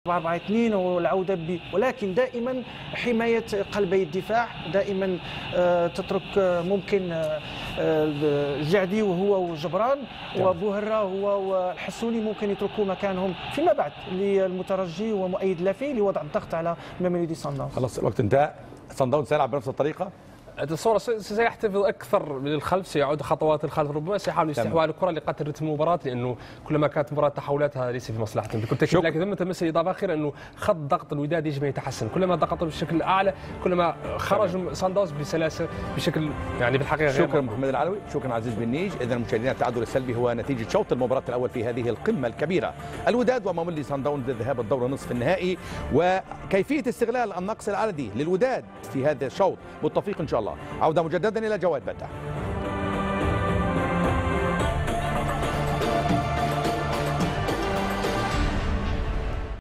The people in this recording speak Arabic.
4-4-2 والعوده ولكن دائما حمايه قلبي الدفاع، دائما تترك ممكن الجعدي وهو وجبران وبوهره هو والحسوني ممكن يتركوا مكانهم فيما بعد للمترجي ومؤيد لافي لوضع الضغط على ميميلودي صن داونز. خلاص الوقت انتهى. صن داونز سيلعب بنفس الطريقه. الصورة سيحتفظ أكثر من الخلف، سيعود خطوات الخلف، ربما سيحاول استحواذ الكرة لقتل رتم المباراة، لأنه كلما كانت مباراة تحولاتها ليس في مصلحتهم بكل تأكيد. لكن ثم تمس إضافة أخيرة أنه خط ضغط الوداد يجب أن يتحسن، كلما ضغطوا بشكل أعلى كلما خرجوا صن داونز بسلاسة بشكل يعني بالحقيقة. شكرا محمد العلوي، شكرا عزيز بن نيج. إذا مشاهدينا التعادل السلبي هو نتيجة شوط المباراة الأول في هذه القمة الكبيرة، الوداد وميميلودي صن داونز للذهاب الدور نصف النهائي، وكيفية استغلال النقص العددي للوداد في هذا الشوط بالتوفيق إن شاء الله. عودة مجددا إلى جواد بدة.